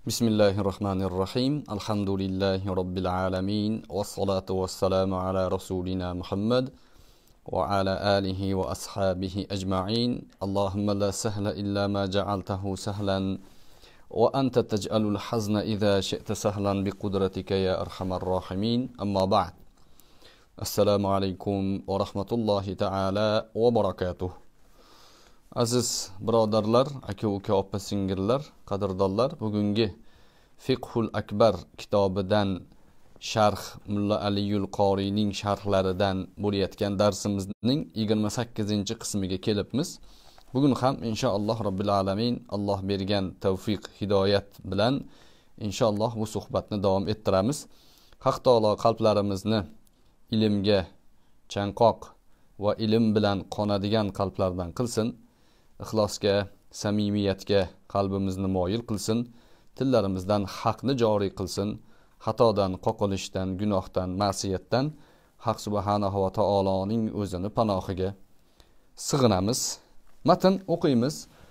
Bismillahirrahmanirrahim. Alhamdulillahi Rabbil alamin. Wassalatu wassalamu ala rasulina Muhammad wa ala alihi wa ashabihi ajma'in. Allahumma la sahla illa ma ja'altahu sahlan wa anta taj'alul hazna idha shi'ta sahlan biqudratika ya arhamar rahimin. Amma ba'd. Assalamu alaykum wa rahmatullahi ta'ala wa barakatuh. Aziz birodarlar, aka-uka, opa-singillar, qadrdonlar, bugungi Fiqhul Akbar kitobidan sharh Mulla Aliyul Qoriyning sharhlaridan bo'layotgan darsimizning 28-qismiga kelibmiz. Bugun ham inshaalloh Robbil alamin Alloh bergan tavfiq, hidoyat bilan inshaalloh bu suhbatni davom ettiramiz. Haq taolo qalblarimizni ilmga chanqoq va ilm bilan qonadigan qalblardan qilsin. Ixlosga, samimiyatga qalbimizni moyil qilsin, tillarimizdan haqni joriy qilsin, xatodan, qoqilishdan, gunohdan, ma'siyatdan Haq subhanahu va taoloning o'zini panohiga sig'inamiz. Matn o'qiymiz.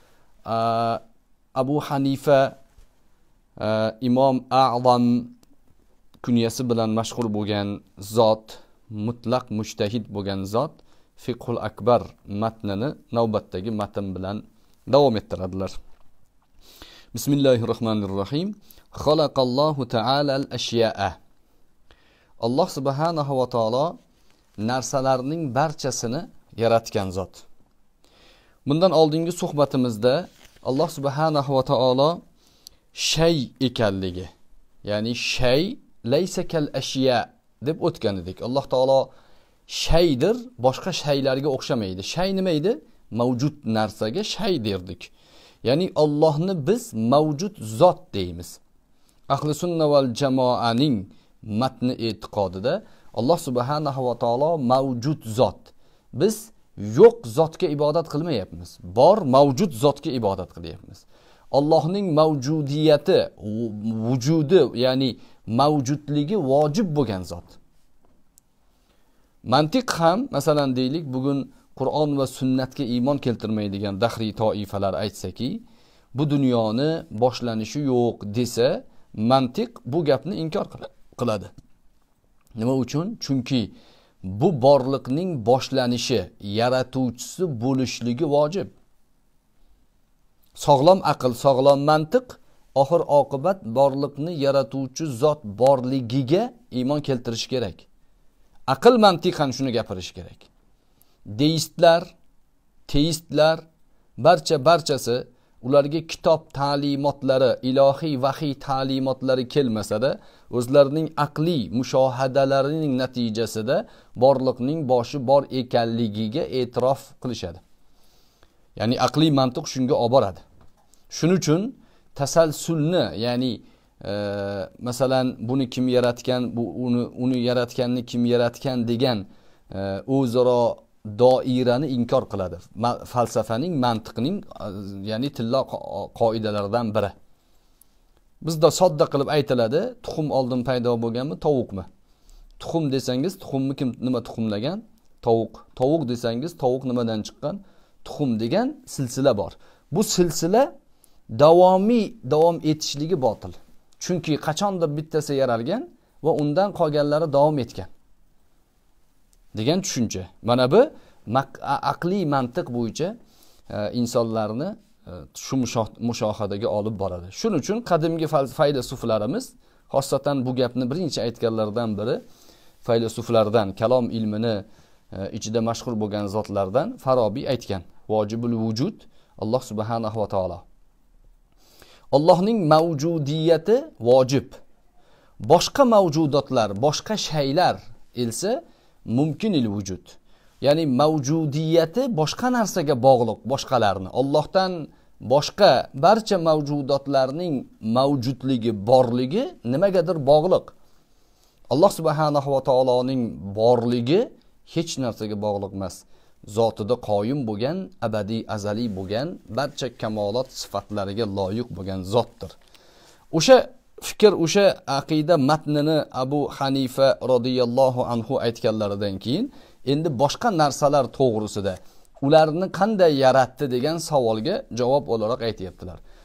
Abu Hanifa Imom A'zam kunyasi bilan mashhur bo'lgan zot, mutlaq mujtahid bo'lgan zot Fiqhul Akbar matnini navbatdagi matn bilan davom ettiradilar. Bismillahirrahmanirrahim. Xalaqallohu ta'ala al-ashya'a. Alloh subhanahu va taolo narsalarning barchasini yaratgan zot. Bundan oldingi suhbatimizda Alloh subhanahu va taolo shay ekanligi, ya'ni shay laysa kal ashya deb o'tgan edik. Alloh taolo shaydir, boshqa shaylarga o'xshamaydi. Shay nima edi? Mavjud narsaga shay derdik. Ya'ni Allohni biz mavjud zot deymiz. Ahli sunna val jamoaning matni e'tiqodida Alloh subhanahu va taolo mavjud zot. Biz yo'q zotga ibodat qilmayapmiz. Bor mavjud zotga ibodat qilyapmiz. Allohning mavjudiyati, vujudi, ya'ni mavjudligi vojib bo'lgan zot. Mantiq ham, masalan deylik, bugun Qur'on va sunnatga iymon keltirmaydigan dahriy toifalar aytsaki, bu dunyoni boshlanishi yo'q desa, mantiq bu gapni inkor qiladi. Nima uchun? Chunki bu borliqning boshlanishi, yaratuvchisi bo'lishligi vojib. Sog'lom aql, sog'lom mantiq oxir oqibat borliqni yaratuvchi zot borligiga iymon keltirish kerak. Aql mantiqan shuni gapirish kerak. Deistlar, teistlar barchasi ularga kitob ta'limotlari, ilohiy vahiy ta'limotlari kelmasa-da, o'zlarining aqliy mushohadalarining natijasida borliqning boshi bor ekanligiga e'tirof qilishadi. Ya'ni aqliy mantiq shunga olib boradi. Shuning uchun tasalsulni, ya'ni masalan buni kim yaratgan, uni yaratganni kim yaratgan degan o'zaro doirani inkor qiladi. Falsafaning, mantiqning, ya'ni tilla qoidalaridan biri. Bizda sodda qilib aytiladi, tuxum oldin paydo bo'lganmi, tovuqmi? Tuxum desangiz, tuxumni kim nima tuxumlagan? Tovuq. Tovuq desangiz, tovuq nimadan chiqqan? Tuxum degan silsila bor. Bu silsila davom etishligi botil. Chunki qachondir bittasi yaralgan va undan qolganlari davom etgan degan tushuncha. Mana bu aqliy mantiq bo'yicha insonlarni shu mushohadaga olib boradi. Shuning uchun qadimgi faylasuflarimiz, xosatan bu gapni birinchi aytganlardan biri faylasuflardan, kalom ilmini ichida mashhur bo'lgan zotlardan Farobiy aytgan. Vojibul vujud Alloh subhanahu va taolo. Allohning mavjudiyati vojib. Boshqa mavjudotlar, boshqa shaylar elsa mumkinil vujud. Ya'ni mavjudiyati boshqa narsaga bog'liq, boshqalarni. Allohdan boshqa barcha mavjudotlarning mavjudligi, borligi nimagadir bog'liq. Alloh subhanahu va taoloning borligi hech narsaga bog'liq emas. Zotida qoyim bo'lgan, abadiy, azaliy bo'lgan, barcha kamolot sifatlariga loyiq bo'lgan zotdir. O'sha fikr, o'sha aqida matnini Abu Hanifa radhiyallohu anhu aytganlaridan keyin endi boshqa narsalar to'g'risida ularni qanday yaratdi degan savolga javob olarak aytayaptilar.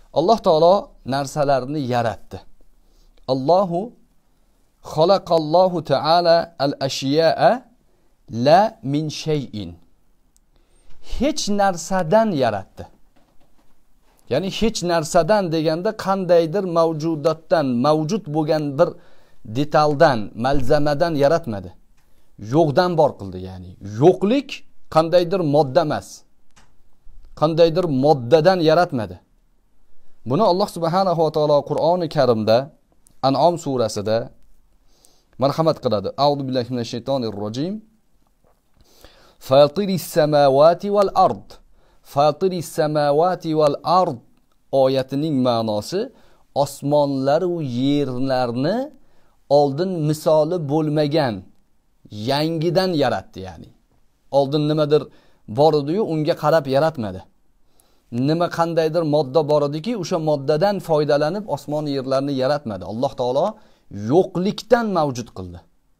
Alloh taolo narsalarni yaratdi. Allohu xalaqallohu taala al-ashya'a la min shay'in. Hech narsadan yaratdi. Ya'ni hech narsadan deganda qandaydir mavjudotdan, mavjud bo'lgan bir detaldan, malzamadan yaratmadi. Yo'qdan bor qildi, ya'ni. Yo'qlik qandaydir modda emas. Qandaydir moddadan yaratmadi. Buni Alloh subhanahu va taolo Qur'oni Karimda An'om surasida marhamat qiladi. A'udhu billahi minash shaytonir rojim. Fatiris samawati wal ard. Fatiris samawati wal ard oyatining ma'nosi osmonlar va yerlarni oldin misoli bo'lmagan yangidan yaratdi, ya'ni. Oldin nimadir bor edi-yu, unga qarab yaratmadi. Nima qandaydir modda bor ediki, o'sha moddadan foydalanib osmon yerlarni yaratmadi. Alloh taolo yo'qlikdan mavjud qildi.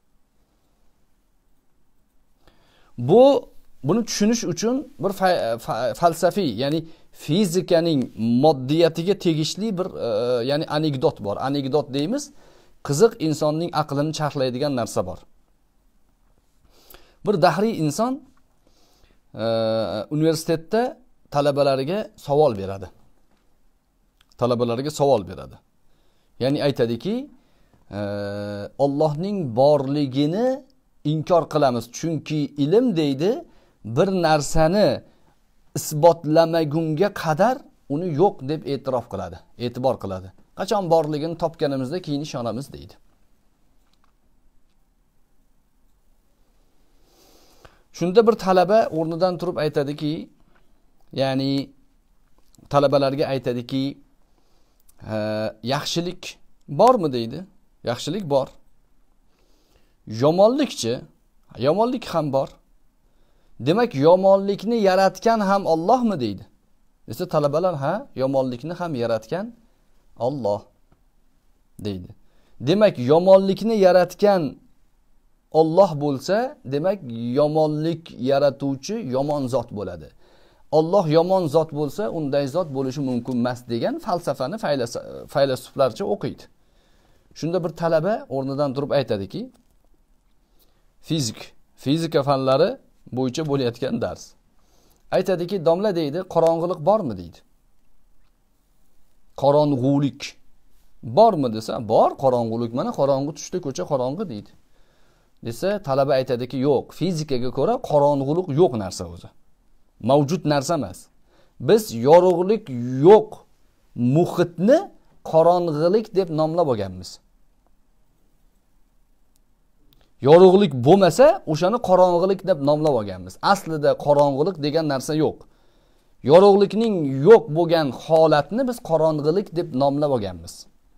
Buni tushunish uchun bir falsafiy, ya'ni fizikaning moddiyatiga tegishli bir ya'ni anekdot bor. Anekdot deymiz, qiziq, insonning aqlini charxlaydigan narsa bor. Bir dahriy inson universitetda talabalariga savol beradi. Talabalariga savol beradi. Ya'ni aytadiki, Allohning borligini inkor qilamiz, chunki ilm deydi, bir narsani isbotlamagunga qadar uni yo'q deb e'tirof qiladi, e'tibor qiladi. Qachon borligini topganimizda keyin ishonamiz deydi. Shunda bir talaba o'rnidan turib aytadiki, ya'ni talabalarga aytadiki, yaxshilik bormi deydi? Yaxshilik bor. Yomonlikchi? Yomonlik ham bor. Demak, yomonlikni yaratgan ham Allohmi deydi. Desa talabalar, ha, yomonlikni ham yaratgan Alloh deydi. Demak, yomonlikni yaratgan Alloh bo'lsa, demak yomonlik yaratuvchi yomon zot bo'ladi. Alloh yomon zot bo'lsa, unday zot bo'lishi mumkin emas degan falsafani faylasuflarcha o'qiydi. Shunda bir talaba o'rnidan turib aytadiki, fizika fanlari bo'yicha bo'layotgan dars. Aytadiki, domla deydi, qorong'ilik bormi deydi. Qorong'ulik bormi desa, bor qorong'ulik, mana qorong'i tushda ko'cha qorong'i deydi. Desa, talaba aytadiki, yo'q, fizikaga ko'ra qorong'ulik yo'q narsa o'zi. Mavjud narsa emas. Biz yorug'lik yo'q muhitni qorong'ilik deb nomlab olganmiz. Yorug'lik bo'lmasa, o'shani qorong'ilik deb nomlab olganmiz. Aslida qorong'ilik degan narsa yo'q. Yorug'likning yo'q bo'lgan holatni biz qorong'ilik deb nomlab olganmiz.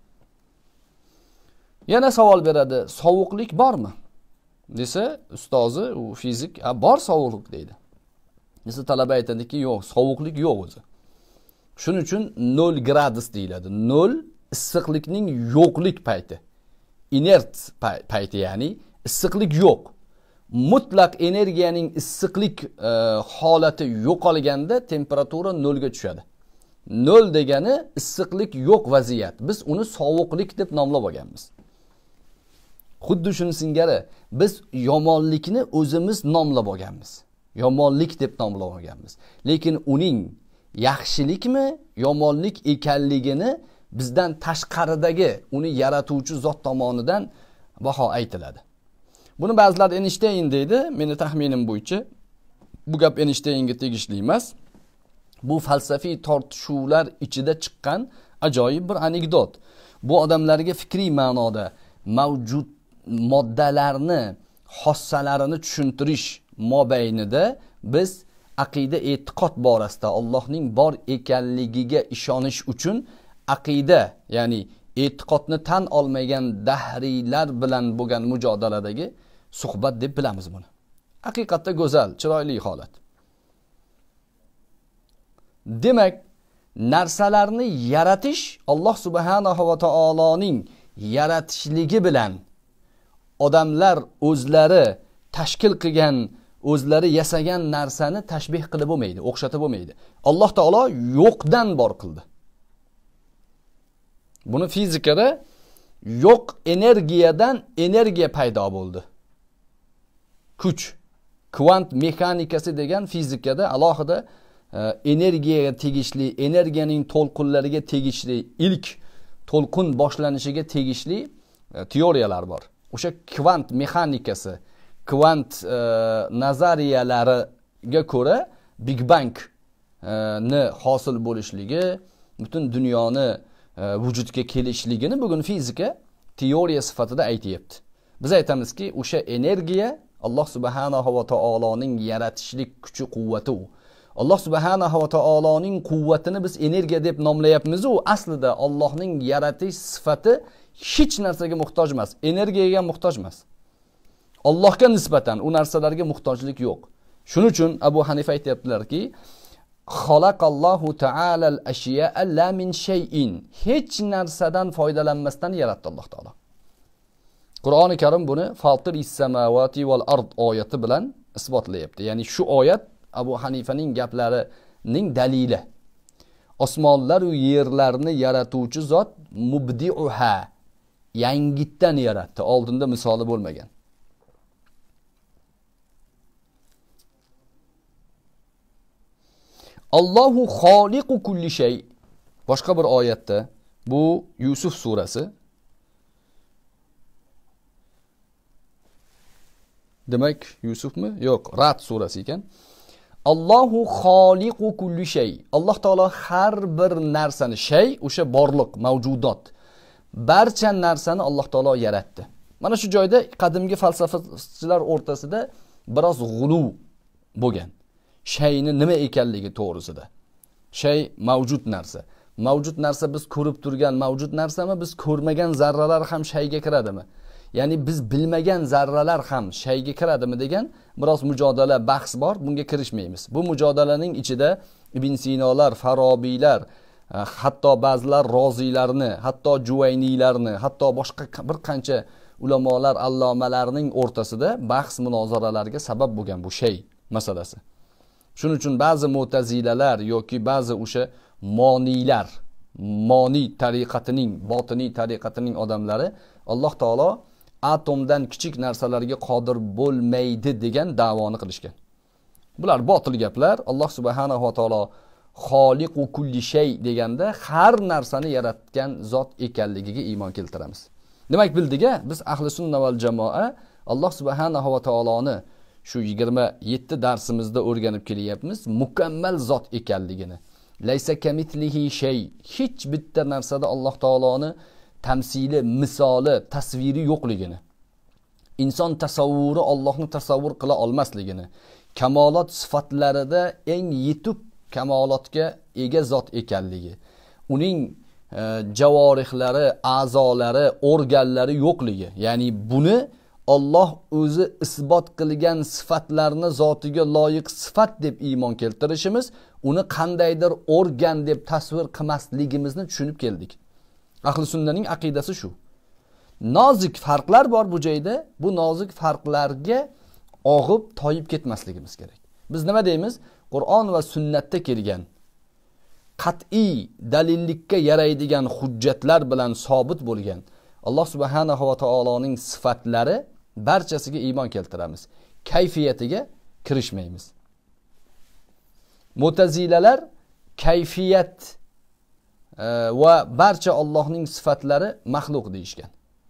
Yana savol beradi, sovuqlik bormi? Desa, ustozi, u fizik, bor sovuqlik deydi. Desa, talaba aytadiki, yo'q, sovuqlik yo'q o'zi. Shuning uchun 0 gradus deyiladi. 0 issiqlikning yo'qlik payti. Inert payti, ya'ni issiqlik yo'q. Mutlaq energiyaning issiqlik holati yo'qolganda temperatura 0 ga tushadi. 0 degani issiqlik yo'q vaziyat. Biz uni sovuqlik deb nomlab olganmiz. Xuddi shuni singari biz yomonlikni o'zimiz nomlab olganmiz. Yomonlik deb nomlab olganmiz. Lekin uning yaxshilikmi, yomonlik ekanligini bizdan tashqaridagi uni yaratuvchi zot tomonidan baho aytiladi. Buni ba'zilar Einstein deydi, meni taxminim bo'yicha bu gap Einsteinga tegishli emas. Bu falsafiy tortishuvlar ichida chiqqan ajoyib bir anekdot. Bu odamlarga fikriy ma'noda mavjud moddalarni, xossalarini tushuntirish mobaynida biz aqida e'tiqod borasida Allohning bor ekanligiga ishonish uchun aqida, ya'ni e'tiqodni tan olmagan dahriylar bilan bo'lgan mujodaladagi suhbat deb bilamiz buni. Haqiqatda go'zal, chiroyli holat. Demak, narsalarni yaratish Alloh subhanahu va taoloning yaratishligi bilan odamlar o'zlari tashkil qilgan, o'zlari yasagan narsani tashbih qilib bo'lmaydi, o'xshatib bo'lmaydi. Alloh taolo yo'qdan bor qildi. Buni fizikada yo'q energiyadan energiya paydo bo'ldi. Kuch, kvant mexanikasi degan fizikada alohida energiyaga tegishli, energiyaning to'lqinlariga tegishli, ilk to'lqin boshlanishiga tegishli teoriyalar bor. O'sha kvant mexanikasi, kvant nazariyalariga ko'ra Big Bang ni hosil bo'lishligi, butun dunyoni vujudga kelishligini bugun fizika teoriya sifatida aytayapti. Biz aytamizki, o'sha energiya Alloh subhanahu va taoloning yaratishlik kuchi, quvvati u. Alloh subhanahu va taoloning quvvatini biz energiya deb nomlayapmiz, u aslida Allohning yaratish sifati hech narsaga muhtoj emas, energiyaga muhtoj emas. Allohga nisbatan u narsalarga muhtojlik yo'q. Shuning uchun Abu Hanifa aytibdilarki, xalaqallohu ta'ala al-ashya'a la min shay'in. Hech narsadan foydalanmasdan yaratdi Alloh taolo. Qur'oni Karim buni Fatiris samawati val ard oyati bilan isbotlayapti. Ya'ni shu oyat Abu Hanifaning gaplarining dalili. Osmonlar va yerlarni yaratuvchi zot mubdi'uha, yangitdan yaratdi. Oldinda misoli bo'lmagan. Allohu xoliqu kulli shay. Boshqa bir oyatda, bu Yusuf surasi. Demak, Yusufmi? Yo'q, Ra'd surasi ekan. Allohu xoliqu kulli shay. Alloh taolo har bir narsani, shay o'sha borliq, mavjudot, barcha narsani Alloh taolo yaratdi. Mana shu joyda qadimgi falsafachilar o'rtasida biroz g'ulu bo'lgan. Shayni nima ekanligi to'g'risida. Shay mavjud narsa. Mavjud narsa biz ko'rib turgan mavjud narsami, biz ko'rmagan zarralar ham shayga kiradimi? Ya'ni biz bilmagan zarralar ham shayga kiradimi degan biroz mujodala, bahs bor. Bunga kirishmaymiz. Bu mujodalaning ichida Ibn Sinolar, Farobiylar, hatto ba'zilar Roziylarni, hatto Juvayniylarni, hatto boshqa bir qancha ulamolar, allomalarning o'rtasida bahs munozaralarga sabab bo'lgan bu shay masalasi. Shuning uchun ba'zi mu'tazilalar yoki ba'zi o'sha moniylar, moni tariqatining, botiniy tariqatining odamlari Alloh taolo atomdan kichik narsalarga qodir bo'lmaydi degan da'voni qilishgan. Bular botil gaplar. Alloh subhanahu va taolo xoliqu kulli shay deganda har narsani yaratgan zot ekanligiga iymon keltiramiz. Demak, bildiga biz ahli sunna val jamoa Alloh subhanahu va taoloni shu 27 darsimizda o'rganib kelyapmiz, mukammal zot ekanligini. Laysa kamitlihi shay. Hech bitta narsada Alloh taoloni tamsili, misoli, tasviri yo'qligini. Inson tasavvuri Allohni tasavvur qila olmasligini. Kamolot sifatlarida eng yetuk kamolotga ega zot ekanligi. Uning javorihlari, a'zolari, organlari yo'qligi. Ya'ni buni Alloh o'zi isbot qilgan sifatlarni zotiga loyiq sifat deb iymon keltirishimiz, uni qandaydir organ deb tasvir qilmasligimizni tushunib keldik. Ahli sunnaning aqidasi shu. Nozik farqlar bor bu joyda. Bu nozik farqlarga og'ib toyib ketmasligimiz kerak. Biz nima deymiz? Qur'on va sunnatda kelgan qat'iy dalillikka yaraydigan hujjatlar bilan sobit bo'lgan Alloh subhanahu va taoloning sifatlari barchasiga iymon keltiramiz. Kayfiyatiga kirishmaymiz. Mu'tazilalar kayfiyat va barcha Allohning sifatlari maxluq deyishgan.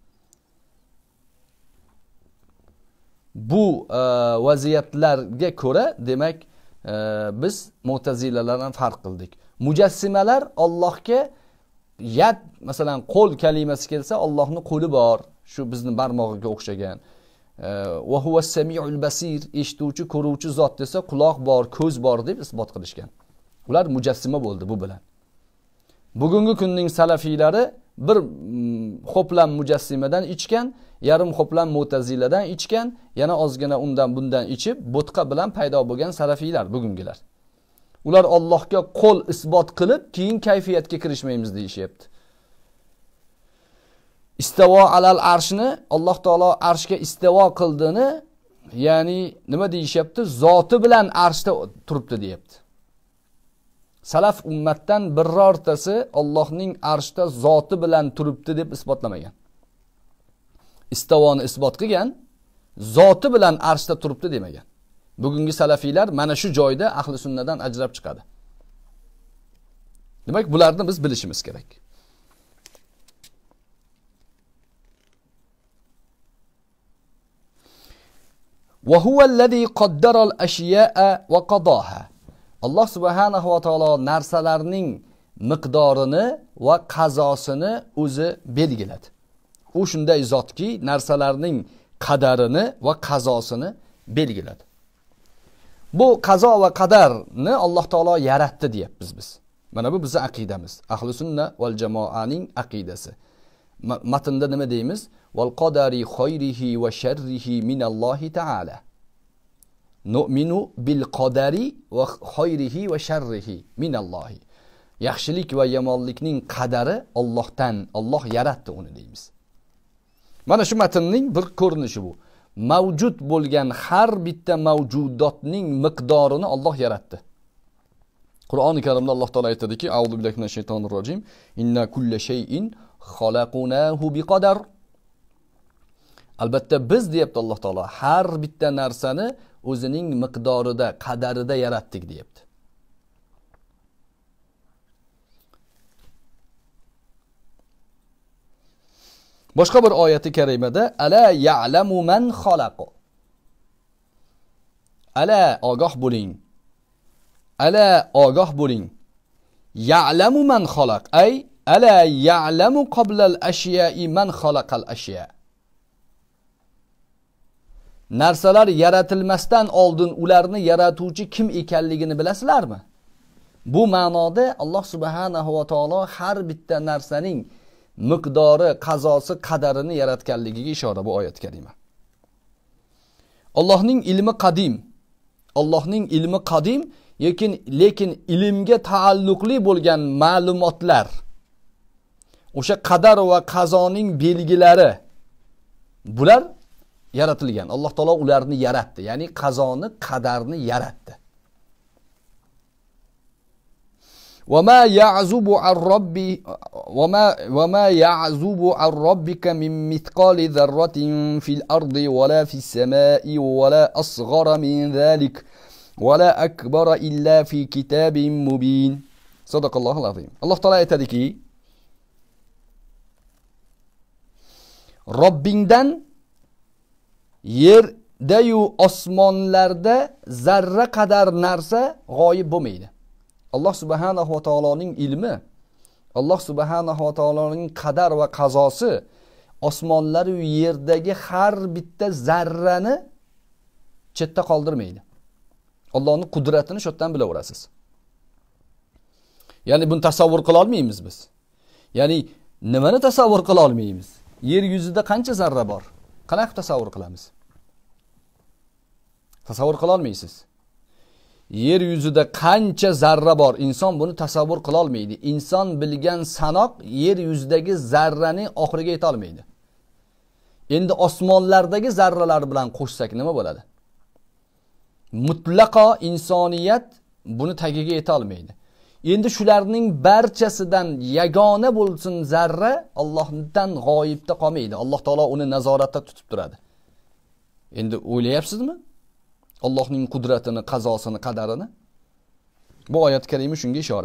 Bu vaziyatlarga ko'ra, demak, biz mu'tazilalardan farq qildik. Mujassimalar Allohga yad, masalan, qo'l kalimasi kelsa, Allohning qo'li bor, shu bizning barmog'iga o'xshagan. Va huwas samiul basir, eshituvchi, ko'ruvchi zot desa, quloq bor, ko'z bor deb isbot qilishgan. Ular mujassima bo'ldi bu bilan. Bugungi kunning salafiylari bir xo'plam mujassimadan ichgan, yarim xo'plam mu'taziladan ichgan, yana ozgina undan bundan ichib, bo'tqa bilan paydo bo'lgan salafiylar bugungilar. Ular Allohga qo'l isbot qilib, keyin kayfiyatga kirishmaymiz deyishyapti. Istavo alal arshni, Alloh taolo arshga istavo qildini, ya'ni nima deyishyapti? Zoti bilan arshda turibdi deyapti. salaf ummatdan birortasi Allohning arshda zoti bilan turibdi deb isbotlamagan. Istivoni isbot qilgan, zoti bilan arshda turibdi demagan. Bugungi salafiylar mana shu joyda ahli sunnadan ajrab chiqadi. Demak, bularni biz bilishimiz kerak. Wa huwa alladhi qaddara al-ashya'a wa qadaha. Alloh subhanahu va taolo narsalarning miqdorini va qazosini o'zi belgiladi. U shunday zotki, narsalarning qadarini va qazosini belgiladi. Bu qazo va qadarni Alloh taolo yaratdi deyapmiz biz. Mana bu bizning aqidamiz. Ahli sunna val jamoaning aqidasi. Matnda nima deymiz? Val qadari khayrihi va sharrihi minallohi ta'ala. Nu'minu bil qadari va khayrihi va sharrihi minallohi. Yaxshilik va yomonlikning qadari Allohdan, Alloh yaratdi uni deymiz. Mana shu matnning bir ko'rinishi bu. Mavjud bo'lgan har bitta mavjudotning miqdorini Alloh yaratdi. Qur'oni Karimda Alloh taolo aytadiki, A'udhu billahi minash shaytonir rojim, inna kulla shay'in xalaqnahu biqadar. Albatta biz deyapti Alloh taolo, har bitta narsani o'zining miqdorida, qadarida yaratdik deyapti. Boshqa bir oyati karimada ala ya'lamu man xalaq. Ala ogoh bo'ling. Ala ogoh bo'ling. Ya'lamu man xalaq. Ay ala ya'lamu qabla al-ashya'i man xalaqal ashya. Narsalar yaratilmasdan oldin ularni yaratuvchi kim ekanligini bilasizlarmi? Bu ma'noda Alloh subhanahu va taolo har bitta narsaning miqdori, qazosi, qadarini yaratganligiga ishora bu oyat karima. Allohning ilmi qadim. Allohning ilmi qadim, lekin ilmga taalluqli bo'lgan ma'lumotlar, o'sha qadar va qazoning belgilari bular yaratilgan. Alloh taolo ularni yaratdi, ya'ni qazoni, qadarni yaratdi. وما يعزب عن ربي وما يعزب عن ربك من مثقال ذرة في الأرض ولا في السماء ولا أصغر من ذلك ولا أكبر إلا في كتاب مبين. صدق الله العظيم. الله تعالى aytadiki, Robbingdan yerda-yu osmonlarda zarra qadar narsa g'oyib bo'lmaydi. Alloh subhanahu va taoloning ilmi, Alloh subhanahu va taoloning qadar va qazosi osmonlar va yerdagi har bitta zarrani chetda qoldirmaydi. Allohning qudratini shu yerdan bilaverasiz. Ya'ni buni tasavvur qila olmaymiz biz. Ya'ni nimani tasavvur qila olmaymiz? Yer yuzida qancha zarra bor? Qanaqa tasavvur qilamiz? Tasavvur qila olmaysiz. Yer yuzida qancha zarra bor, inson buni tasavvur qila olmaydi. Inson bilgan sanoq yer yuzidagi zarraning oxiriga yeta olmaydi. Endi osmonlardagi zarralar bilan qo'shsak nima bo'ladi? Mutlaqo insoniyat buni tagiga yeta olmaydi. Endi shularning barchasidan yagona bo'lsin zarra Allohdan g'oyibda qolmaydi. Alloh taolo uni nazoratda tutib turadi. Endi o'ylayapsizmi? Allohning qudratini, qazosini, qadarini. Bu oyat karima shunga ishora.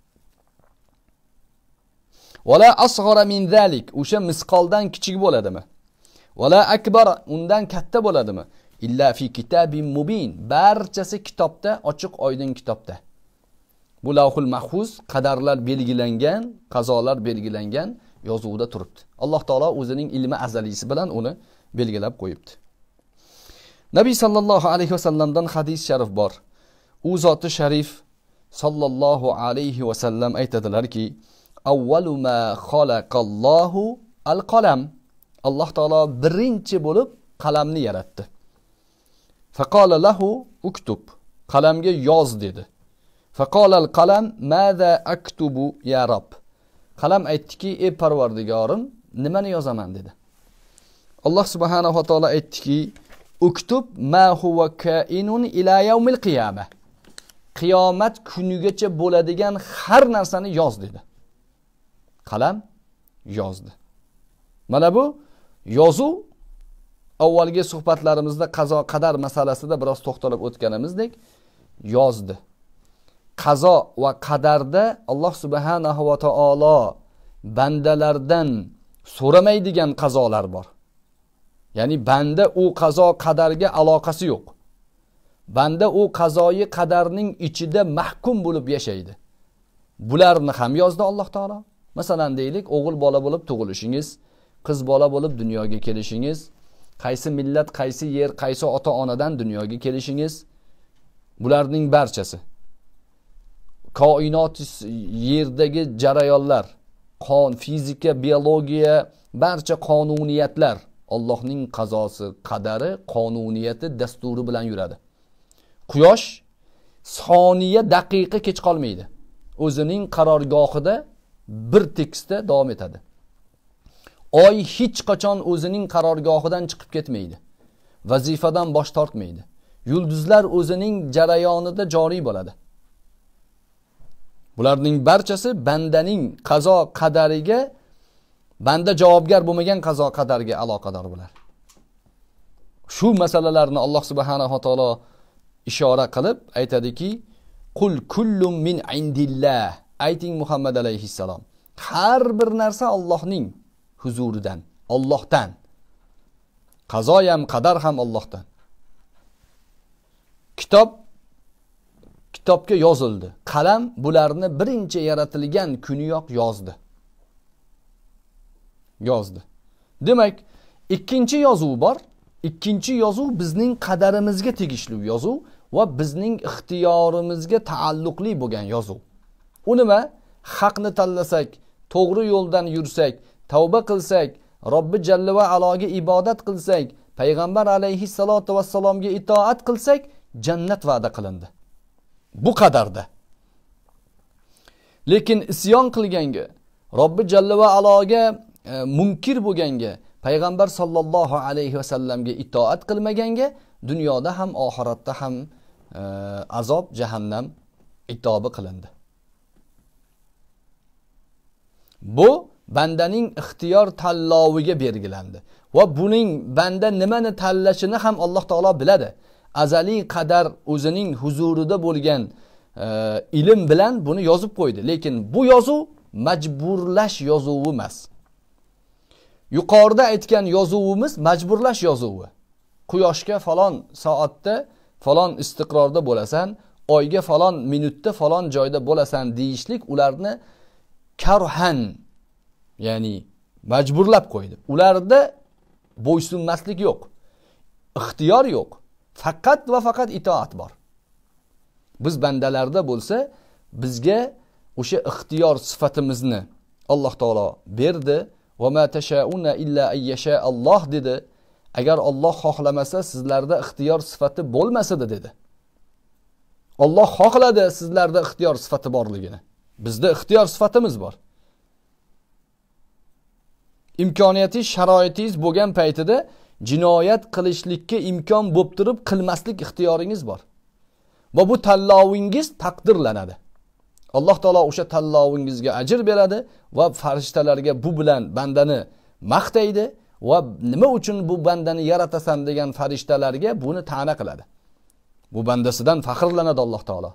Wala asghara min zalik, o'sha misqoldan kichik bo'ladimi? Wala akbar, undan katta bo'ladimi? Illa fi kitabin mubin, barchasi kitobda, ochiq oydin kitobda. Bu lavhul mahfuz, qadarlar belgilangan, qazolar belgilangan yozuvda turibdi. Alloh taolo o'zining ilmi azalisi bilan uni belgilab qo'yibdi. Nabiy sallallohu alayhi vasallamdan hadis sharif bor. U zoti sharif sallallohu alayhi vasallam aytadilarki, avvalu ma xalaqallohu al-qalam. Alloh taolo birinchi bo'lib qalamni yaratdi. Faqala lahu uktub. Qalamga yoz dedi. Faqala al-qalam madha aktubu ya Rob. Qalam aytdiki, ey Parvardigorim, nimani yozaman dedi. Alloh subhanahu va taolo aytdiki, uktub ma huwa kainun ila yawmil qiyamah. qiyomat kunigacha bo'ladigan har narsani yoz dedi. Qalam yozdi. Mana bu yozuv avvalgi suhbatlarimizda qazo qadar masalasida biroz to'xtalib o'tganimizdek yozdi. Qazo va qadarda Alloh subhanahu va taolo bandalardan so'ramaydigan qazolar bor. Ya'ni banda u qazo qadarga aloqasi yo'q. Banda u qazoyi qadarning ichida mahkum bo'lib yashaydi. Bularni ham yozdi Alloh taolo. Masalan deylik, o'g'il bola bo'lib tug'ilishingiz, qiz bola bo'lib dunyoga kelishingiz, qaysi millat, qaysi yer, qaysi ota-onadan dunyoga kelishingiz, bularning barchasi koinot yerdagi jarayonlar, fizika, biologiya, barcha qonuniyatlar Allohning qazosi, qadari, qonuniyati, dasturi bilan yuradi. Quyosh soniya, daqiqa kech qolmaydi. O'zining qarorgohida bir tekisda davom etadi. Oy hech qachon o'zining qarorgohidan chiqib ketmaydi. Vazifadan bosh tortmaydi. Yulduzlar o'zining jarayonida joriy bo'ladi. Bularning barchasi bandaning qazo qadariga, banda javobgar bo'lmagan qazo qadariga aloqador bo'lar. Shu masalalarni Alloh subhanahu va taolo ishora qilib aytadiki, qul kullum min indillah. Ayting Muhammad alayhissalom, har bir narsa Allohning huzuridan, Allohdan. Qazo ham, qadar ham Allohdan. Kitobga yozildi. Qalam bularni birinchi yaratilgan kuniyoq yozdi. Demak, ikkinchi yozuv bor. Ikkinchi yozuv bizning qadarimizga tegishli yozuv va bizning ixtiyorimizga taalluqli bo'lgan yozuv. U nima? Haqni tanlasak, to'g'ri yo'ldan yursak, tavba qilsak, Robbi jalla va aloga ibodat qilsak, payg'ambar alayhissalatu vassalomga itoat qilsak, jannat va'da qilindi. Bu qadarda. Lekin isyon qilganga, Robbi jalla va aloga munkir bo'lganga, payg'ambar sallallohu alayhi vasallamga itoat qilmaganga dunyoda ham oxiratda ham azob, jahannam itobi qilindi. Bu bandaning ixtiyor tanloviga belgilandi va buning banda nimani tanlashini ham Alloh taolo biladi. Azaliy qadar o'zining huzurida bo'lgan ilm bilan buni yozib qo'ydi. Lekin bu yozuv majburlash yozuvi emas. Yuqorida aytgan yozuvimiz majburlash yozuvi. Quyoshga falon soatda, falon istiqrorda bo'lasan, oyga falon minutda, falon joyda bo'lasan deyishlik ularni karhan, ya'ni majburlab qo'ydi. Ularda bo'ysunmaslik yo'q. Ixtiyor yo'q. Faqat va faqat itoat bor. Biz bandalarda bo'lsa, bizga o'sha ixtiyor sifatimizni Alloh taolo berdi. Va ma tashauna illa ayyasha Alloh dedi. Agar Alloh xohlamasa sizlarda ixtiyor sifati bo'lmasadi dedi. Alloh xohladi sizlarda ixtiyor sifati borligini. Bizda ixtiyor sifatimiz bor. Imkoniyatingiz, sharoitingiz bo'lgan paytida jinoyat qilishlikka imkon bo'lib turib qilmaslik ixtiyoringiz bor. Va bu tanlovingiz taqdirlanadi. Alloh taolo o'sha tanlovingizga ajr beradi va farishtalarga bu bilan bandani maqtaydi va nima uchun bu bandani yaratasan degan farishtalarga buni ta'na qiladi. Bu bandasidan faxrlanadi Alloh taolo.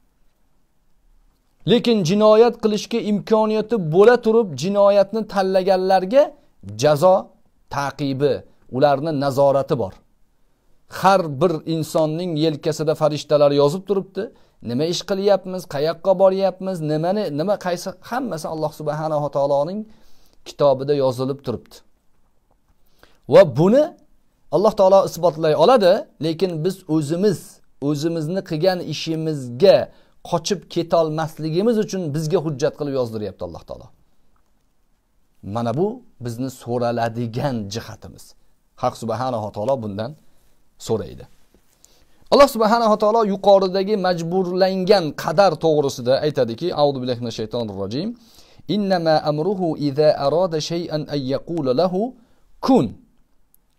Lekin jinoyat qilishga imkoniyati bo'la turib jinoyatni tanlaganlarga jazo, taqibi, ularni nazorati bor. Har bir insonning yelkasida farishtalar yozib turibdi. Nima ish qilyapmiz, qayoqqa boryapmiz, nima qaysi hammasi Alloh subhanahu va taoloning kitobida yozilib turibdi. Va buni Alloh taolo isbotlay oladi, lekin biz o'zimizni qilgan ishimizga qochib keta olmasligimiz uchun bizga hujjat qilib yozdiryapti Alloh taolo. Mana bu bizni so'raladigan jihatimiz. Haq subhanahu va taolo bundan so'raydi. Alloh subhanahu va taolo yuqoridagi majburlangan qadar to'g'risida aytadiki, A'udhu billahi minash shaytonir rojim. Innama amruhu idza arada shay'an ay yaqula lahu kun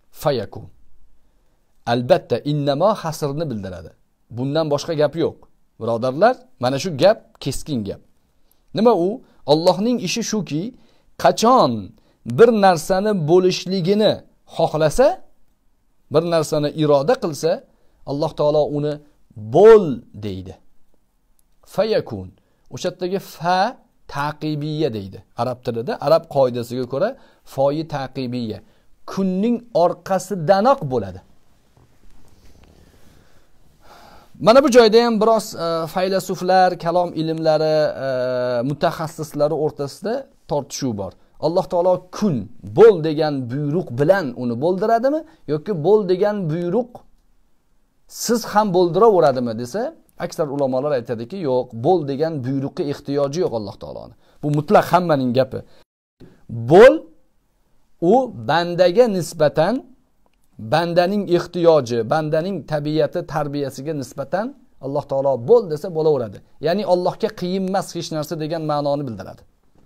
fayakun. Albatta innama hasrni bildiradi. Bundan boshqa gap yo'q. Birodarlar, mana shu gap keskin gap. Nima u? Allohning ishi shuki, qachon bir narsani bo'lishligini xohlasa, bir narsani iroda qilsa, Alloh taolo uni bo'l deydi. Fayakun. O'sha yerdagi fa taqibiyya deydi. Arab tilida, arab qoidasiga ko'ra foyi taqibiyya. Kunning orqasidanoq bo'ladi. Mana bu joyda ham biroz faylasuflar, kalom ilmlari, mutaxassislari o'rtasida tortishuv bor. Alloh taolo kun bo'l degan buyruq bilan uni bo'ldiradimi yoki bo'l degan buyruq siz ham bo'ldiraveradimi desa, aksar ulamolar aytadiki, yo'q, bo'l degan buyruqqa ehtiyoji yo'q Alloh taoloning. Bu mutlaq hammaning gapi. Bo'l u bandaga nisbatan, bandaning ehtiyoji, bandaning tabiati, tarbiyasiga nisbatan Alloh taolo bo'l desa bo'laveradi. Ya'ni Allohga qiyin emas hech narsa degan ma'noni bildiradi.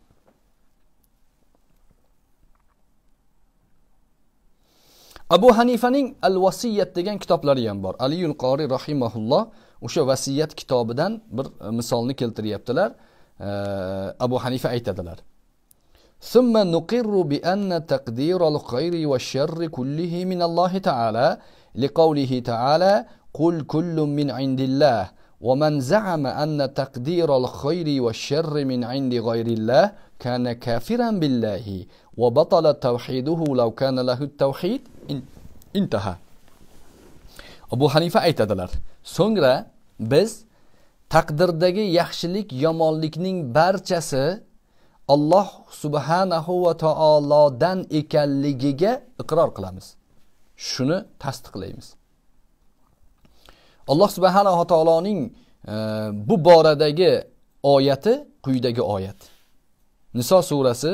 Abu Hanifaning Al-Vasiyat degan kitoblari ham bor. Aliyul Qori rahimahulloh o'sha vasiyat kitobidan bir misolni keltiryaptilar. Abu Hanifa aytadilar: ثم نقر بأن تقدير الخير والشر كله من الله تعالى لقوله تعالى قل كل من عند الله ومن زعم أن تقدير الخير والشر من عند غير الله كان كافرا بالله وبطل توحيده لو كان له التوحيد انتهى. Abu Hanifa aytadilar: so'ngra biz taqdirdagi yaxshilik yomonlikning barchasi Alloh subhanahu va taolodan ekanligiga iqror qilamiz. Shuni tasdiqlaymiz. Alloh subhanahu va taoloning bu boradagi oyati quyidagi oyat. Niso surasi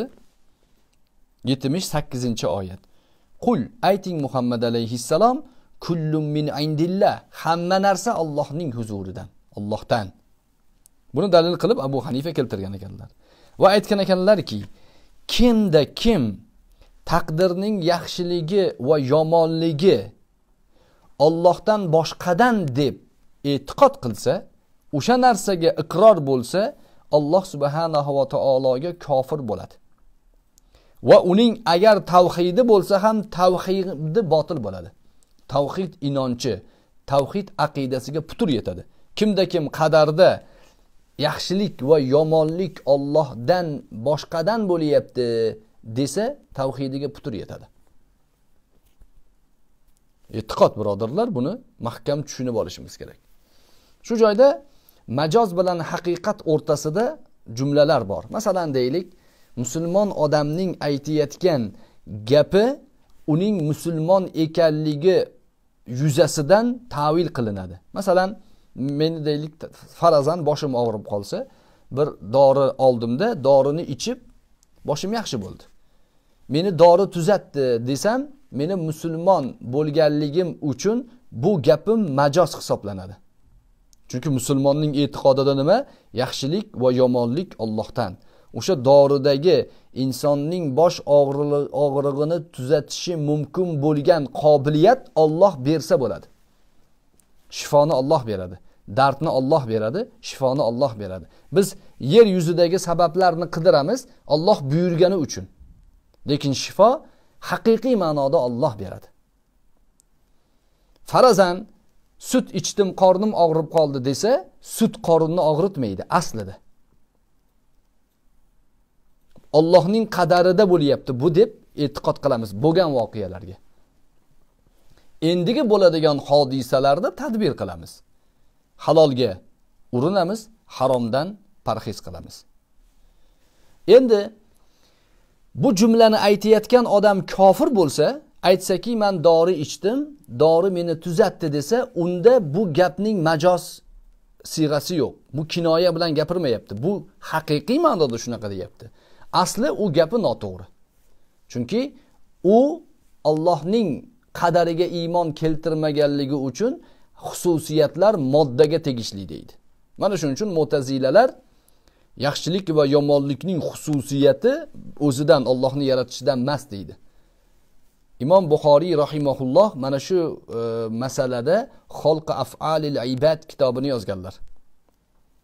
78-oyat. Qul, ayting Muhammad alayhissalom, kullum min indillah, hamma narsa Allohning huzuridan, Allohdan. Buni dalil qilib Abu Hanifa keltirgan ekanlar. Va aytgan ekanlarki, kimda kim taqdirning yaxshiligi va yomonligi Allohdan boshqadan deb e'tiqod qilsa, o'sha narsaga iqror bo'lsa, Alloh subhanahu va taologa kofir bo'ladi. Va uning agar tavhidi bo'lsa ham tavhidi botil bo'ladi. Tavhid inonchi, tavhid aqidasiga putur yetadi. Kimda kim qadarda yaxshilik va yomonlik Allohdan boshqadan bo'lyapti desa, tavhidiga putur yetadi. E'tiqod birodarlar, buni mahkam tushunib olishimiz kerak. Shu joyda majoz bilan haqiqat o'rtasida jumlalar bor. Masalan deylik, musulmon odamning aytayotgan gapi uning musulmon ekanligi yuzasidan ta'vil qilinadi. Masalan, meni deylik farazan boshim og'rib qolsa, bir dori oldimda, dorini ichib boshim yaxshi bo'ldi. Meni dori tuzatdi desam, meni musulmon bo'lganligim uchun bu gapim majoz hisoblanadi. Chunki musulmonning e'tiqodida nima? Yaxshilik va yomonlik Allohdan. O'sha doridagi insonning bosh og'rig'ini tuzatishi mumkin bo'lgan qobiliyat Alloh bersa bo'ladi. Shifoni Alloh beradi. Dardni Alloh beradi, shifoni Alloh beradi. Biz yer yuzidagi sabablarni qidiramiz Alloh buyurgani uchun. Lekin shifo haqiqiy ma'noda Alloh beradi. Farazan sut ichdim, qornim og'rib qoldi desa, sut qorinni og'ritmaydi aslida. Allohning qadarida bo'lyapti bu deb e'tiqod qilamiz bo'lgan voqealarga. Endigi bo'ladigan hodisalarda tadbir qilamiz. Halolga urinamiz, haromdan parhez qilamiz. Endi bu jumlani aytayotgan odam kofir bo'lsa, aytsaki men dori ichdim, dori meni tuzatdi desa, unda bu gapning majoz siyg'asi yo'q. Bu kinoya bilan gapirmayapti. Bu haqiqiy ma'noda shunaqa deyapti. Asli u gapi noto'g'ri. Chunki u Allohning qadariga iymon keltirmaganligi uchun xususiyatlar moddaga tegishli deydi. Mana shuning uchun Mu'tazilalar yaxshilik va yomonlikning xususiyati o'zidan, Allohning yaratishidan emas deydi. Imom Buxoriy rahimahulloh mana shu masalada Xalq af'alil ibad kitobini yozganlar.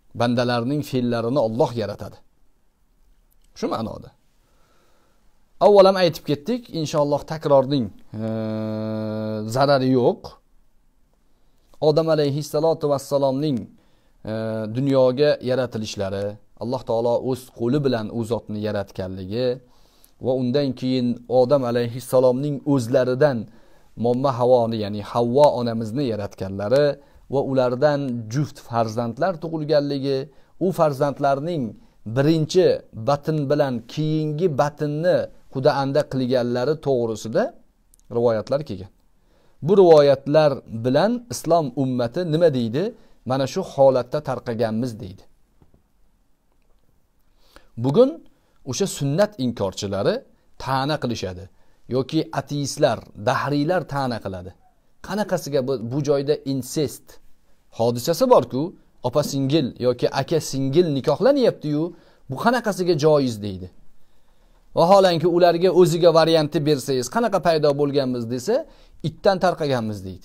Bandalarning fe'llarini Alloh yaratadi. Shu ma'noda. Avval ham aytib ketdik, inshaalloh takrorning zarari yo'q. Odam alayhissalatu vassalomning dunyoga yaratilishlari, Alloh taolo o'z qo'li bilan u zotni yaratganligi va undan keyin Odam alayhissalomning o'zlaridan Momma Havvoni, ya'ni Havvo onamizni yaratganlari va ulardan juft farzandlar tug'ilganligi, u farzandlarning birinchi batn bilan keyingi batnni xudoanda qilganlari to'g'risida rivoyatlar kelgan. Bu rivoyatlar bilan islom ummati nima deydi? Mana shu holatda tarqaganmiz deydi. Bugun o'sha sunnat inkorchilari ta'na qilishadi yoki ateistlar, dahriylar ta'na qiladi. Qanaqasiga bu joyda insest hodisasi bor-ku, opa singil yoki aka singil nikohlanyapti-yu, bu qanaqasiga joiz deydi. Vaholanki ularga o'ziga varianti bersangiz, qanaqa paydo bo'lganmiz desa, itdan tarqaganmiz deydi.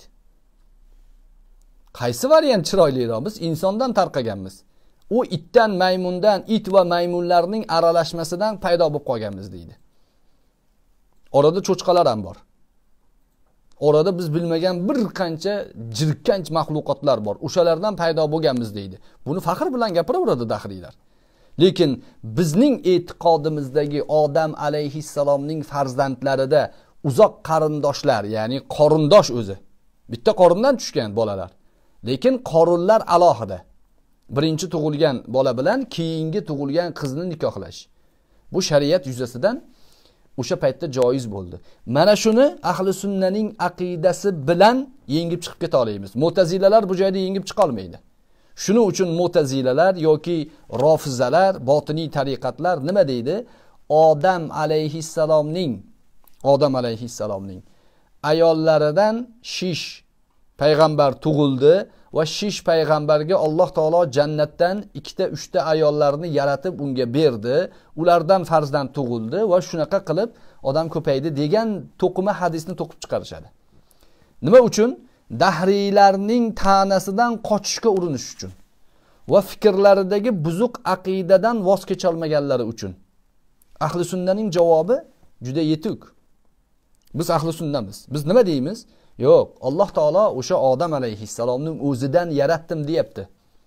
Qaysi variant chiroyliroq? Biz insondan tarqaganmiz. U itdan, maymundan, it va maymunlarning aralashmasidan paydo bo'lib qolganmiz deydi. Orada cho'chqalar ham bor. Orada biz bilmagan bir qancha jirkanch mahluqotlar bor. O'shalardan paydo bo'lganmiz deydi. Buni faxr bilan gapiraveradi dahriylar. Lekin bizning e'tiqodimizdagi Odam alayhissalomning farzandlarida uzoq qarindoshlar, ya'ni qorindosh o'zi. Bitta qorindan tushgan bolalar. Lekin qorinlar alohida. Birinchi tug'ilgan bola bilan keyingi tug'ilgan qizni nikohlash. Bu shariat yuzasidan o'sha paytda joiz bo'ldi. Mana shuni ahli sunnaning aqidasi bilan yengib chiqib keta olamiz. Mu'tazilalar bu joyda yengib chiqa olmaydi. Shuning uchun mu'tazilalar yoki rofizalar, botiniy tariqatlar nima deydi? Odam alayhissalomning ayollaridan 6 payg'ambar tug'ildi va 6 payg'ambarga Alloh taolo jannatdan 2-3 ta ayollarni yaratib unga berdi. Ulardan farzand tug'ildi va shunaqa qilib odam ko'paydi degan to'qima hadisni to'qib chiqarishadi. Nima uchun? Dahriylarning ta'nasidan qochishga urinish uchun va fikrlaridagi buzuq aqidadan voz kecha olmaganlari uchun. Ahli sunnaning javobi juda yetuk. Biz ahli sunnamiz. Biz nima deymiz? Yo'q, Alloh taolo o'sha Odam alayhissalomning o'zidan yaratdim deyapti.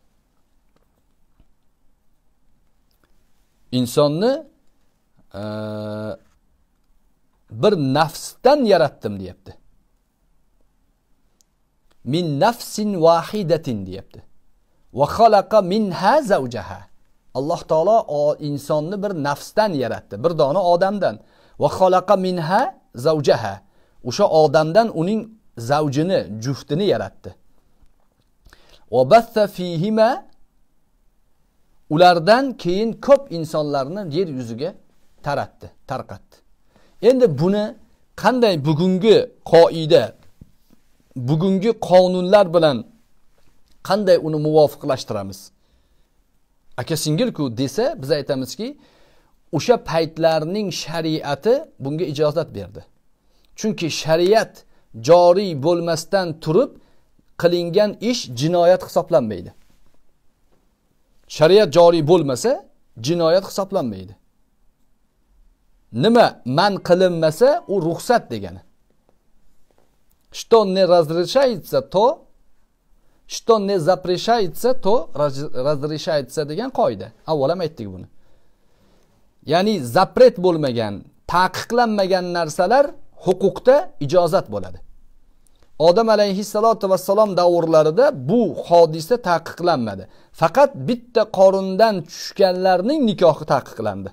Insonni bir nafsdan yaratdim deyapti. Min nafsin vahidatin deyapti. Va xalaqa minha zawjaha. Alloh taolo insonni bir nafsdan yaratdi, bir dona odamdan. Va xalaqa minha zawjaha. O'sha odamdan uning zavjini, juftini yaratdi. Va batha fihima, ulardan keyin ko'p insonlarni yer yuziga tarqatdi. Endi buni qanday bugungi qoida, bugungi qonunlar bilan qanday uni muvofiqlashtiramiz? Aka singil-ku desa, biz aytamizki, o'sha paytlarning shariati bunga ijozat berdi. Chunki shariat joriy bo'lmasdan turib qilingan ish jinoyat hisoblanmaydi. Shariat joriy bo'lmasa jinoyat hisoblanmaydi. Nima man qilinmasa u ruxsat degani. Что не разрешается, то что не запрещается, то разрешается degan qoida. Avval ham aytdik buni. Ya'ni zapret bo'lmagan, taqiqlanmagan narsalar huquqda ijozat bo'ladi. Odam alayhissalatu vassalom davrlarida bu hodisa taqiqlanmadi. Faqat bitta qorindan tushganlarning nikohi taqiqlandi.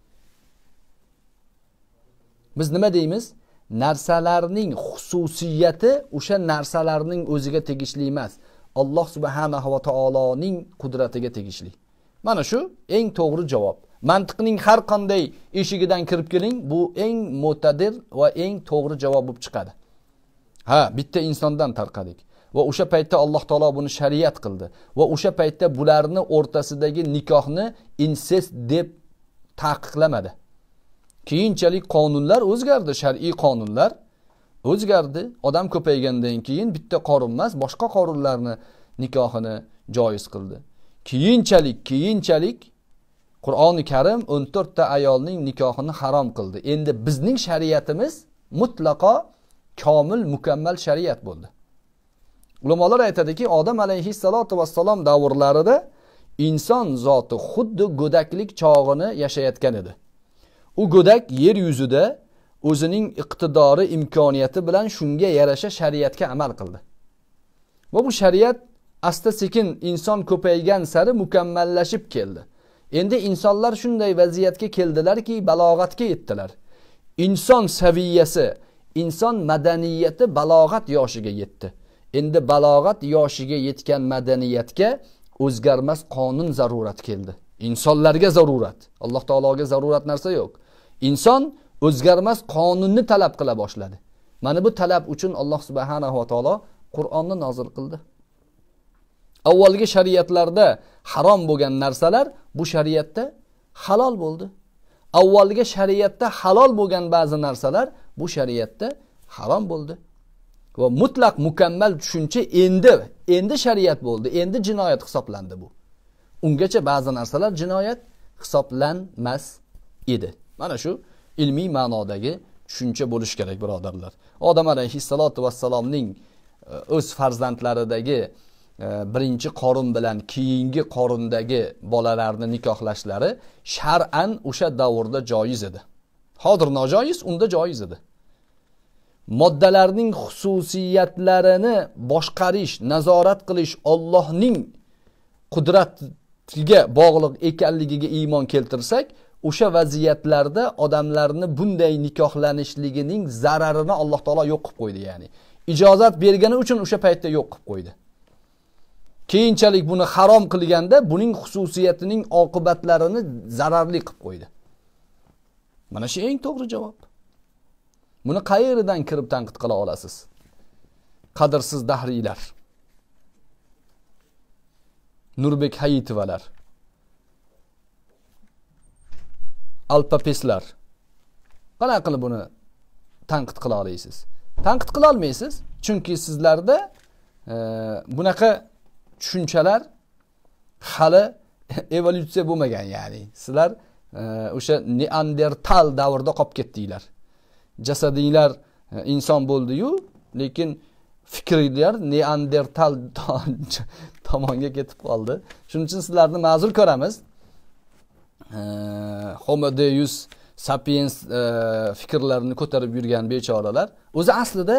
Biz nima deymiz? Narsalarning xususiyati o'sha narsalarning o'ziga tegishli emas. Alloh subhanahu va taoloning qudratiga tegishli. Mana shu eng to'g'ri javob. Mantiqning har qanday eshigidan kirib keling, bu eng mo'tadir va eng to'g'ri javob bo'lib chiqadi. Ha, bitta insondan tarqadik va o'sha paytda Alloh taolo buni shariat qildi va o'sha paytda bularni o'rtasidagi nikohni insest deb taqiqlamadi. Keyinchalik qonunlar o'zgardi, shar'iy qonunlar o'zgardi. Odam ko'paygandan keyin bitta qorin emas, boshqa qorinlarni nikohini joiz qildi. Keyinchalik Qur'oni Karim 14 ta ayolning nikohini harom qildi. Endi bizning shariatimiz mutlaqo komil, mukammal shariat bo'ldi. Ulamolar aytadiki, Odam alayhissalatu vassalom davrlarida inson zoti xuddi go'daklik chog'ini yashayotgan edi. U go'dak yer yuzida o'zining iqtidori, imkoniyati bilan shunga yarasha shariatga amal qildi. Va bu shariat asta-sekin inson ko'paygan sari mukammallashib keldi. Endi insonlar shunday vaziyatga keldilarki, balog'atga yetdilar. Inson saviyasi, inson madaniyati balog'at yoshiga yetdi. Endi balog'at yoshiga yetgan madaniyatga o'zgarmas qonun zarurat keldi. Insonlarga zarurat, Alloh taologa zarurat narsa yo'q. Inson o'zgarmas qonunni talab qila boshladi. Mana bu talab uchun Alloh subhanahu va taolo Qur'onni nozil qildi. Avvalgi shariatlarda harom bo'lgan narsalar bu shariatda halol bo'ldi. Avvalgi shariatda halol bo'lgan ba'zi narsalar bu shariatda harom bo'ldi. Va mutlaq mukammal tushuncha endi shariat bo'ldi. Endi jinoyat hisoblandi bu. Ungacha ba'zi narsalar jinoyat hisoblanmas edi. Mana shu ilmiy ma'nodagi tushuncha bo'lish kerak, birodarlar. Odam alayhissalatu vassalomning o'z farzandlaridagi birinchi qorin bilan keyingi qorindagi bolalarni nikohlashlari shar'an o'sha davrda joiz edi. Hozir nojoiz, unda joiz edi. Moddalarning xususiyatlarini boshqarish, nazorat qilish Allohning qudratiga bog'liq ekanligiga iymon keltirsak, o'sha vaziyatlarda odamlarni bunday nikohlanishligining zararini Alloh taolo yo'q qilib qo'ydi, ya'ni. Ijozat bergani uchun o'sha paytda yo'q qilib qo'ydi. Keyinchalik buni harom qilganda buning xususiyatining oqibatlarini zararli qilib qo'ydi. Mana shu eng to'g'ri javob. Buni qayerdan kirib tanqid qila olasiz? Qadrsiz dahriylar, Nurbek Hayitovalar, alpapeslar. Qanday qilib buni tanqid qila olasiz? Tanqid qila olmaysiz, chunki sizlarda bunaqa tushunchalar hali evolyutsiya bo'lmagan, ya'ni. Sizlar o'sha Neandertal davrida qolib ketdinglar. Jasadinglar inson bo'ldi-yu, lekin fikringlar Neandertal tomonga ketib qoldi. Shuning uchun sizlarni ma'zur ko'ramiz. Homo Deus sapiens fikrlarini ko'tarib yurgan bechoralar o'zi aslida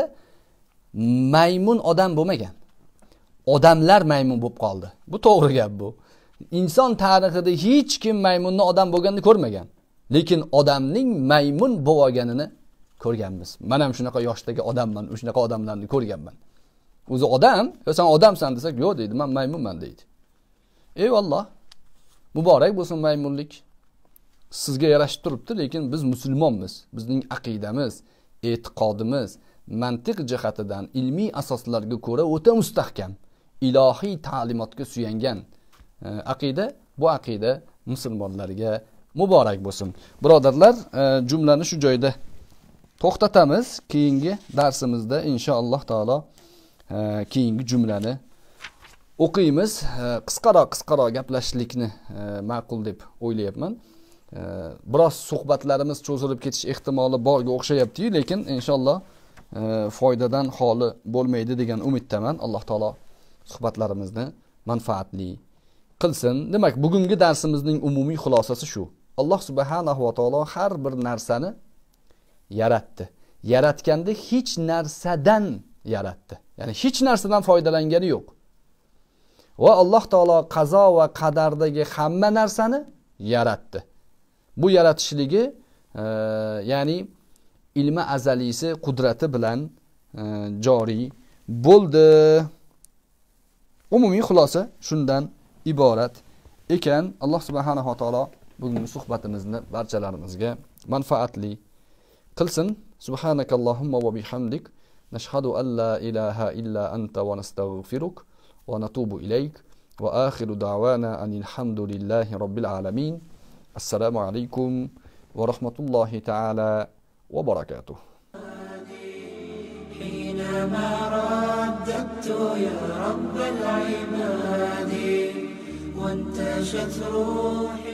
maymun odam bo'lmagan. Odamlar maymun bo'lib qoldi. Bu to'g'ri gap bu. Inson tarixida hech kim maymunni odam bo'lganini ko'rmagan. Lekin odamning maymun bo'lganini ko'rganmiz. Men ham shunaqa yoshdagi odamman, shunaqa odamlarni ko'rganman. O'zi odam, sen odamsan desak, yo'q deydi, men maymunman deydi. Eyvalloh. Muborak bo'lsin maymunlik. Sizga yarashib turibdi, lekin biz musulmonmiz. Bizning aqidamiz, e'tiqodimiz mantiq jihatidan ilmiy asoslarga ko'ra o'ta mustahkam, ilohiy ta'limotga suyangan aqida. Bu aqida musulmonlarga muborak bo'lsin. Birodarlar, jumlani shu joyda to'xtatamiz. Keyingi darsimizda inshaalloh taolo keyingi jumlani o'qiymiz. Qisqaroq gaplashishlikni ma'qul deb o'ylayapman. Biroz suhbatlarimiz cho'zilib ketish ehtimoli borga o'xshayapti, lekin inshaalloh foydadan xoli bo'lmaydi degan umiddaman. Alloh taolo suhbatlarimizni manfaatli qilsin. Demak, bugungi darsimizning umumiy xulosasi shu. Alloh subhanahu va taolo har bir narsani yaratdi. Yaratganda hech narsadan yaratdi. Ya'ni hech narsadan foydalangani yo'q. Va Alloh taolo qazo va qadardagi hamma narsani yaratdi. Bu yaratishligi ya'ni ilmi azalisi qudrati bilan joriy bo'ldi. Umumiy xulosa shundan iborat ekan. Alloh subhanahu va taolo bugungi suhbatimizni barchalarimizga manfaatli qilsin. Subhanakallohumma va bihamdik nashhadu an la ilaha illa anta va nastaghfiruk va natubu ilayk va akhiru da'wana anil hamdulillahi rabbil alamin. Assalomu alaykum va rahmatullohi ta'ala va barakatuh. حينما رددت يا رب العباد عاشت روحي